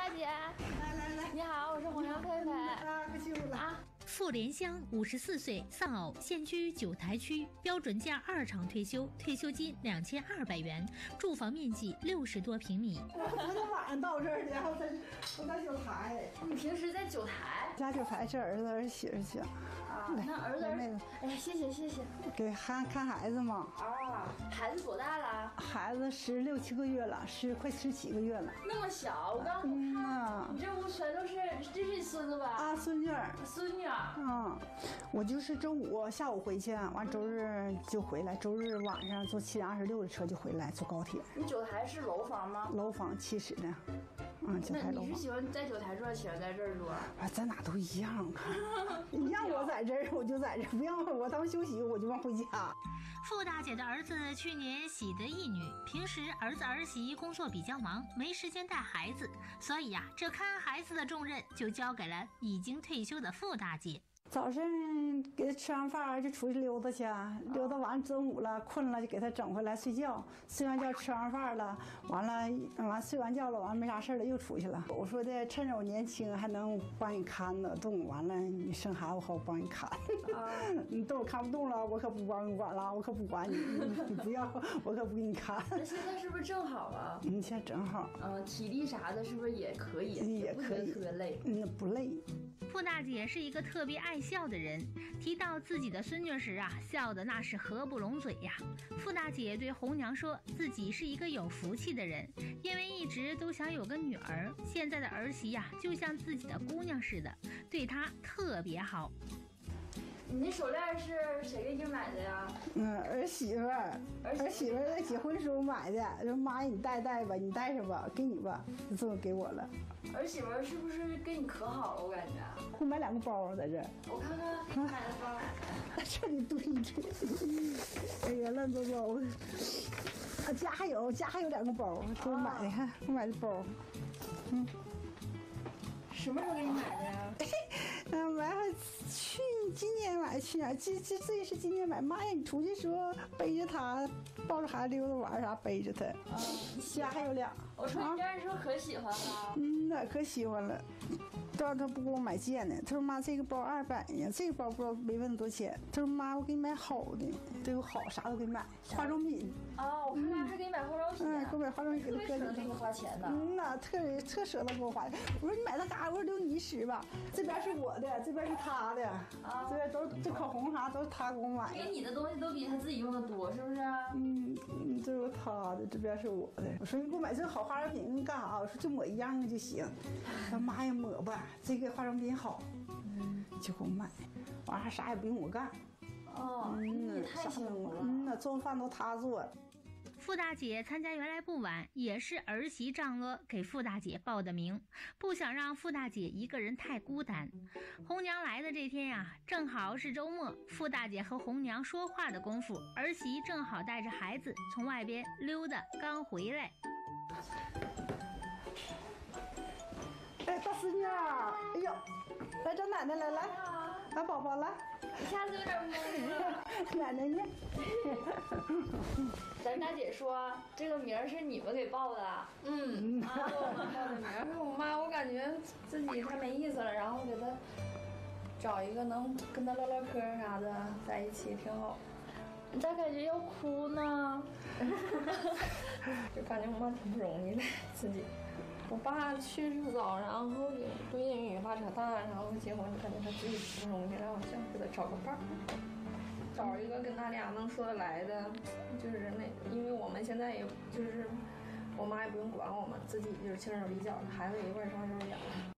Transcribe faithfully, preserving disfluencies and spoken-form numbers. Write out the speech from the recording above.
大姐， 来来来， 你好，我是红娘佩佩。 啊，可辛苦了啊！ 傅莲香，五十四岁，丧偶，现居九台区，标准价二厂退休，退休金两千二百元，住房面积六十多平米。 我昨天晚上到这儿的，然后在我在九台。 你平时在九台？ 家九台是儿子儿媳妇去。 啊，那儿子儿妹子， 哎呀，谢谢谢谢。 给看看孩子嘛。 啊，孩子多大了？ 孩子十六七个月了，十快十七个月了。 那么小，我刚嗯呐。 你这屋全都是，这是你孙子吧？ 啊，孙女儿。 孙女儿。 嗯，我就是周五下午回去，完周日就回来，周日晚上坐七点二十六的车就回来，坐高铁。 你九台是楼房吗？ 楼房七室的。嗯，九台楼房。 那你是喜欢在九台住，喜欢在这儿住啊？ 啊，咱哪都一样啊！你让我在这儿，我就在这儿；不让我当休息，我就往回家。 傅大姐的儿子去年喜得一女，平时儿子儿媳工作比较忙，没时间带孩子，所以呀、啊，这看孩子的重任就交给了已经退休的傅大姐。 早上给他吃完饭就出去溜达去，溜达完中午了困了就给他整回来睡觉，睡完觉吃完饭了，完了完睡完觉了，完没啥事了又出去了。我说的趁着我年轻还能帮你看呢，动完了你生孩子我好帮你看，啊、你等我看不动了我可不帮你管了，我可不管你，你, 你不要我可不给你看。 那现在是不是正好啊？ 嗯，现在正好。 嗯，体力啥的是不是也可以？ 也可以， 特别累。 嗯，不累。 傅大姐是一个特别爱笑的人，提到自己的孙女时啊，笑得那是合不拢嘴呀。傅大姐对红娘说自己是一个有福气的人，因为一直都想有个女儿，现在的儿媳呀、啊、就像自己的姑娘似的，对她特别好。 你那手链是谁给你买的呀？ 嗯，儿媳妇儿，儿媳妇儿在结婚时候买的。说妈，你戴戴吧，你戴上吧，给你吧，就这么给我了。 儿媳妇儿是不是跟你可好了？我感觉。 我买两个包在这。 我看看你买的包。 这里堆着。哎呀，乱糟糟的。啊，家还有，家还有两个包，给我买的，看我买的包。嗯。 什么时候给你买的呀？ 嗯，买了去今年买，去年这这这是今年买。妈呀，你出去说背着他，抱着孩子溜达玩啥，背着他。啊，家还有俩。 我说你这样是不是可喜欢了？ 嗯呐，可喜欢了。但是他不给我买件呢，他说妈这个包二百呀，这个包不知道没问多少钱。他说妈我给你买好的，都有好啥都给你买，化妆品。 哦，我看他还给你买化妆品。 嗯，给我买化妆品，给他搁里。 特别花钱的。 嗯呐，特别特舍得给我花。我说你买那嘎，我说留你使吧。这边是我的，这边是他的。啊。这边都是这口红啥都是他给我买的。 给你的东西都比他自己用的多，是不是？ 嗯嗯，这是他的，这边是我的。我说你给我买这好化妆品，你干啥？我说就抹一样的就行。他妈呀，抹吧。这个化妆品好，嗯，就给我买，完还啥也不用我干。 哦， 嗯， 你太幸福了。 嗯呐，做饭都他做。 傅大姐参加原来不晚，也是儿媳丈阿给傅大姐报的名，不想让傅大姐一个人太孤单。红娘来的这天呀、啊，正好是周末，傅大姐和红娘说话的功夫，儿媳正好带着孩子从外边溜达，刚回来。 哎，大孙女儿，哎呦，来找奶奶来，来，来宝宝来， 一下子有点懵。 奶奶呢？ 咱大姐说这个名儿是你们给报的。 嗯，啊，我们报的名儿。我妈，我感觉自己太没意思了，然后给她找一个能跟她唠唠嗑啥的在一起挺好。 你咋感觉要哭呢？ 就感觉我妈挺不容易的自己。我爸去世早，然后也对英语拉扯淡，然后结婚感觉他自己挺不容易，然后想给他找个伴儿，找一个跟他俩能说得来的，就是那，因为我们现在也就是我妈也不用管我们，自己就是轻手理脚的，孩子也一块上幼儿园了。